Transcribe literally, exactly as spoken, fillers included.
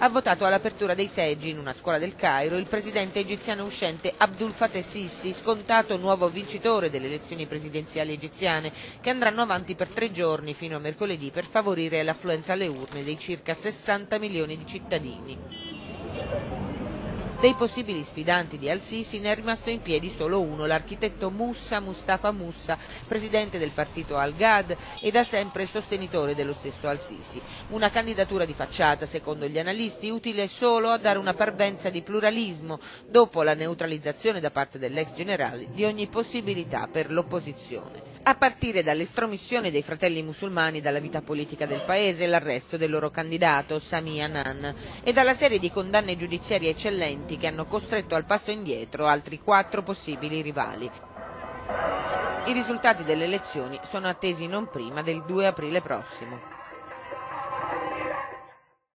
ha votato all'apertura dei seggi in una scuola del Cairo il presidente egiziano uscente Abdul Fattah Sisi, scontato nuovo vincitore delle elezioni presidenziali egiziane, che andranno avanti per tre giorni fino a mercoledì per favorire l'affluenza alle urne dei circa sessanta milioni di cittadini. Dei possibili sfidanti di al-Sisi ne è rimasto in piedi solo uno, l'architetto Moussa Mustafa Moussa, presidente del partito Al-Ghad e da sempre sostenitore dello stesso al-Sisi. Una candidatura di facciata, secondo gli analisti, utile solo a dare una parvenza di pluralismo, dopo la neutralizzazione da parte dell'ex generale di ogni possibilità per l'opposizione. A partire dall'estromissione dei fratelli musulmani dalla vita politica del paese e l'arresto del loro candidato, Sami Anan, e dalla serie di condanne giudiziarie eccellenti che hanno costretto al passo indietro altri quattro possibili rivali. I risultati delle elezioni sono attesi non prima del due aprile prossimo.